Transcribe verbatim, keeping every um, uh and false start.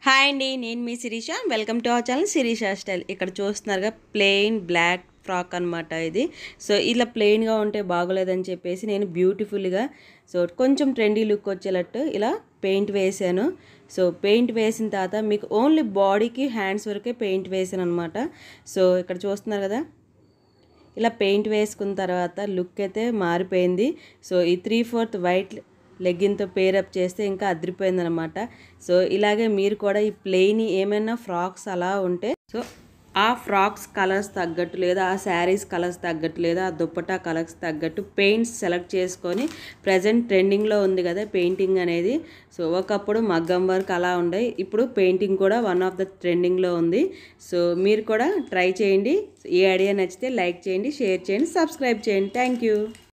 Hi అండి, నేను మీ Shirisha. Welcome to our channel Shirisha style. ఇక్కడ చూస్తున్నారుగా ప్లెయిన్ బ్లాక్ ఫ్రాక్ అనమాట ఇది. సో ఇలా ప్లెయిన్గా ఉంటే బాగోలేదని చెప్పేసి నేను బ్యూటిఫుల్గా సో కొంచెం ట్రెండీ లుక్ వచ్చేటట్టు ఇలా పెయింట్ వేసాను. సో పెయింట్ వేసిన తర్వాత మీకు ఓన్లీ బాడీకి హ్యాండ్స్ వరకే పెయింట్ వేసాను అనమాట. సో ఇక్కడ చూస్తున్నారు కదా, ఇలా పెయింట్ వేసుకున్న తర్వాత లుక్ అయితే మారిపోయింది. సో ఈ త్రీ ఫోర్త్ వైట్ లెగ్గిన్తో పేరప్ చేస్తే ఇంకా అదిరిపోయిందనమాట. సో ఇలాగే మీరు కూడా ఈ ప్లెయిన్ ఏమైనా ఫ్రాక్స్ అలా ఉంటే సో ఆ ఫ్రాక్స్ కలర్స్ తగ్గట్టు లేదా ఆ శారీస్ కలర్స్ తగ్గట్టు లేదా ఆ దుప్పటా కలర్స్ తగ్గట్టు పెయింట్స్ సెలెక్ట్ చేసుకొని, ప్రజెంట్ ట్రెండింగ్లో ఉంది కదా పెయింటింగ్ అనేది. సో ఒకప్పుడు మగ్గం వర్క్ అలా ఉండే, ఇప్పుడు పెయింటింగ్ కూడా వన్ ఆఫ్ ద ట్రెండింగ్లో ఉంది. సో మీరు కూడా ట్రై చేయండి. ఈ ఐడియా నచ్చితే లైక్ చేయండి, షేర్ చేయండి, సబ్స్క్రైబ్ చేయండి. Thank you.